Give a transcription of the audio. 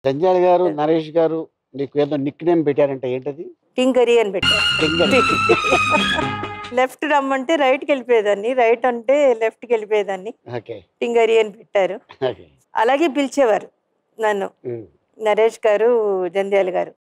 జంజాల గారు, నరేష్ గారు నీకు ఏదో నిక్ నేమ్ పెట్టారంటే ఏంటది? టింగరి అని పెట్టారు. టింగరి. లెఫ్ట్ రమ్మంటే రైట్‌కి వెళ్ళిపోయేదాన్ని. రైట్ అంటే లెఫ్ట్‌కి వెళ్ళిపోయేదాన్ని. ఓకే. టింగరి అని పెట్టారు. ఓకే. అలాగే పిలిచేవారు నన్ను. హ్మ్. నరేష్ గారు, జంధ్యాల గారు.